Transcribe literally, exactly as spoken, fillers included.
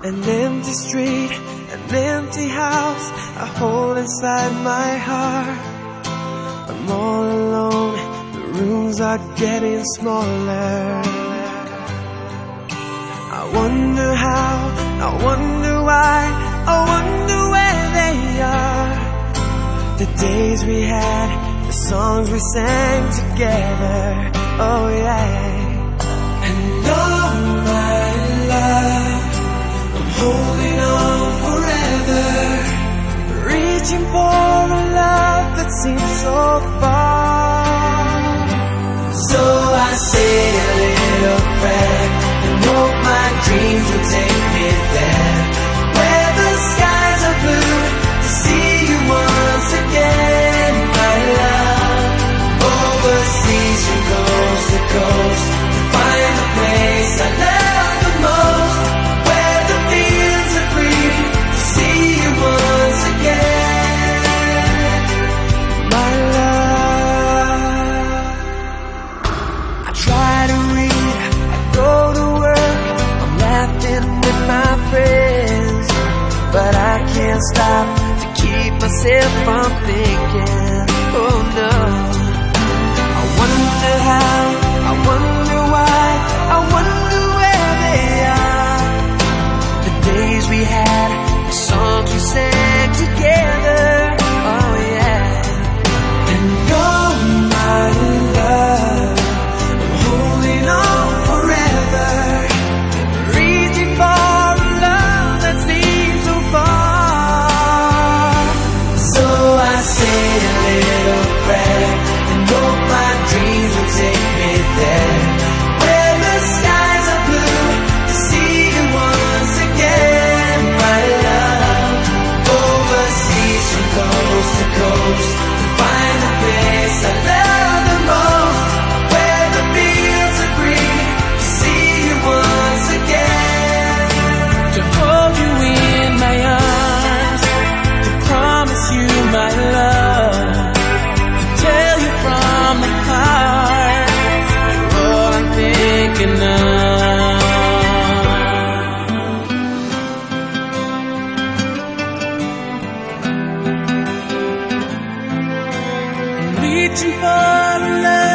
An empty street, an empty house, a hole inside my heart. I'm all alone, the rooms are getting smaller. I wonder how, I wonder why, I wonder where they are. The days we had, the songs we sang together, oh yeah. And all my love, I'm holding on forever, reaching for a love that seems so far. So I say a little prayer and hope my dreams will take me there, where the skies are blue, to see you once again, my love. Overseas from coast to coast, to find the place I love the most, where the fields are green, to see you once again, my love. I try to read, I go to work, I'm laughing with my friends, but I can't stop to keep myself from thinking, oh no. I wonder how, I wonder why, I wonder where they are. The days we had, the songs we sang together, oh yeah. And oh my love, I'm holding on forever, reaching for a love that seems so far. So I say a little prayer and hope my dreams will take me there, where the skies are blue, to see you once again, my love. Overseas from coast to coast, to find the place I love the most, where the fields are green, to see you once again, to hold you in my arms, to promise you my love, to tell you from the heart, you're all I'm thinking of. I'm reaching for love